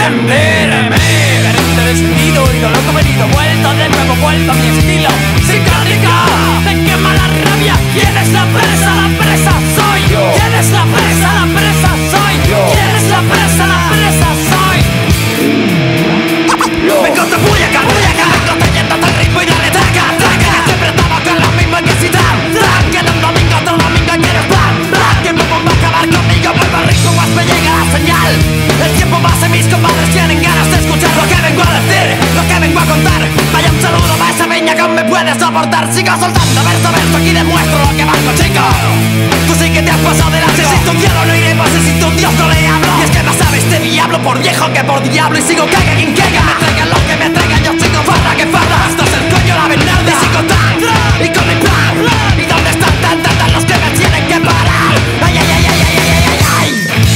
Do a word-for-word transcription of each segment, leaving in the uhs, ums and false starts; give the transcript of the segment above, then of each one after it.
entenderme. Carente de sentido, ido loco, venido, vuelto de nuevo, vuelto a mi estilo. Psicótica, me quema la rabia. ¿Quién es la presa? La presa soy yo. ¿Quién es la presa? La presa soy yo. ¿Quién es la presa? La presa soy yo. Me corta puyaca, puyaca, me corta yendo hasta el ritmo y dale traca, traca. Siempre estamos con la misma intensidad. Tran, que de un domingo hasta un domingo quieres plan, plan. Tiempo va a acabar conmigo, vuelvo al ritmo, más me llega la señal. El tiempo pasa y mis compadres tienen ganas de escuchar lo que vengo a decir, lo que vengo a contar. Vaya un saludo para esa peña que aún me puede soportar. Sigo soltando verso a verso, aquí demuestro lo que valgo, chico. Tú sí que te has pasado de largo. Si existe un cielo no iremos, si existe un Dios no le hablo. Y es que más sabe este diablo por viejo que por diablo. Y sigo caiga quien caiga, me traigan lo que me traigan. Yo sigo farra que farra, hasta el coño la venada. Y sigo tan, y con mi plan. ¿Y dónde están tan, tan, tan los que me tienen que parar? Ay, ay, ay, ay, ay, ay, ay, ay.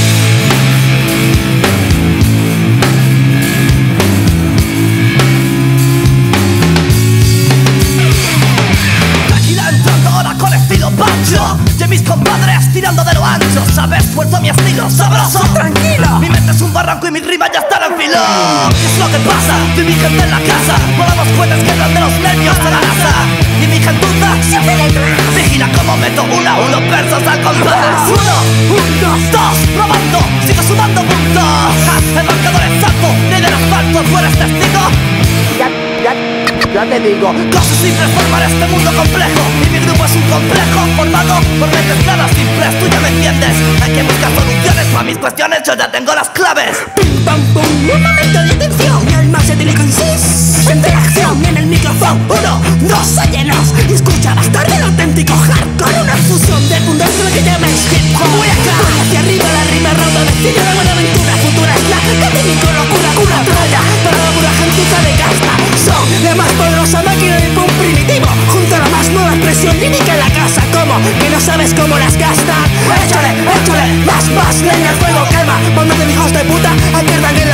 Con estilo pancho, y mis compadres tirando de lo ancho. ¿Sabes? Suelto mi estilo sabroso. Tranquilo, mi mente es un barranco y mi rima ya está en filo. ¿Qué es lo que pasa? Yo y mi gente en la casa volamos cohetes que dan de los nervios a la NASA. Y mi gentuza siempre detrás vigila como meto uno a uno versos al compás. Uno, un, dos, dos, probando, sigo sumando puntos. El marcador exacto, ley del asfalto, ¿tú eres testigo? Ya, ya, ya te digo. Cosas simples formar este mundo complejo. Y mi grupo es un complejo formado por mentes nada simples. Tú ya me entiendes. Hay que buscar soluciones para mis cuestiones. Yo ya tengo las claves. Pim pam pum, un momento de atención. Mi alma se siente la acción en el micrófono. Uno, dos, óyenos. Y escucha bastardo el auténtico hardcore. Una fusión de mundos de lo que llamáis hip hop. Voy acá, voy hacia arriba, la rima rauda. Destino de buena aventura futura. Es la que mi locura, cura, troya. Para la pura gentuza de casta. Son la más poderosa máquina de punk primitivo, junto a la más nueva expresión lírica en la casa. ¿Cómo? ¿Que no sabes cómo las gastan? Échale, échale, más, más leña al fuego, calma. Banda de hijos de puta, aquí el